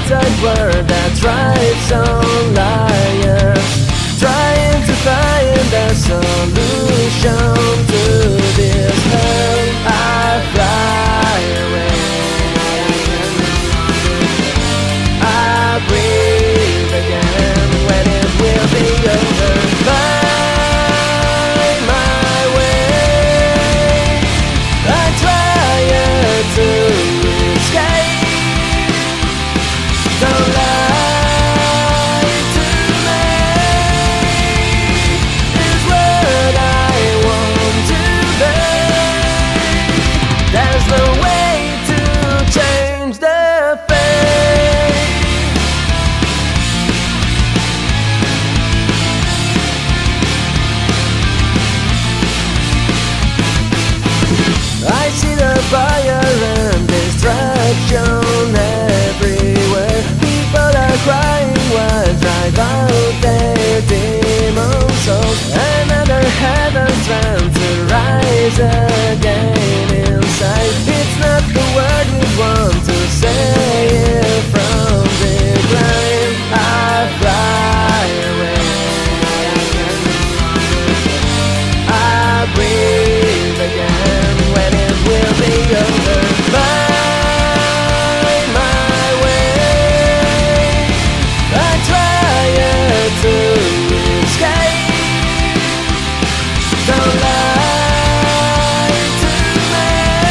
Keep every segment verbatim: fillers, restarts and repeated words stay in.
outside world that thrives on liars, trying to find a solution to this hell. I fly away, I breathe again when it will be over. Find my way, I try to escape. Don't lie to me, is what I want to be. There's no way to change the fate. I see the fire and destruction everywhere. People are crying while drive out their demon souls. Another heaven trying to rise again inside. It's not the word we want to say it from the climb. I fly away, I breathe again when it will be over. Find my way, I try to escape. Don't lie to me,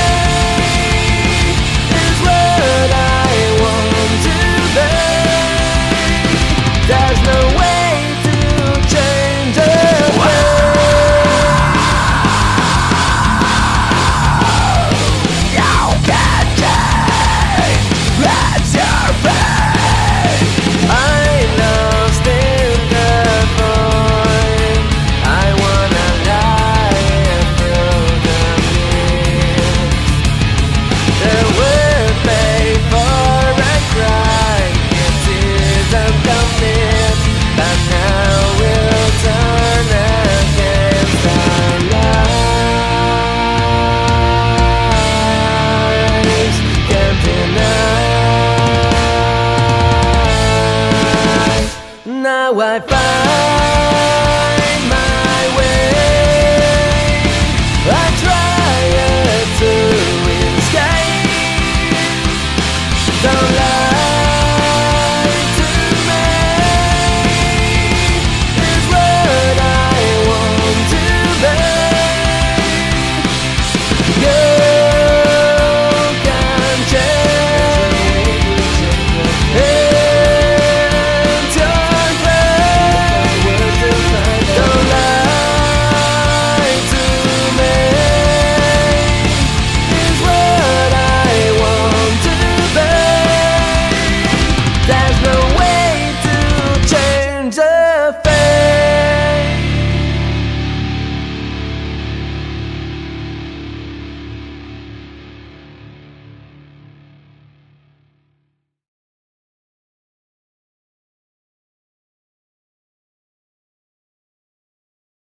is what I want to be. There's no way to change the way. Now I find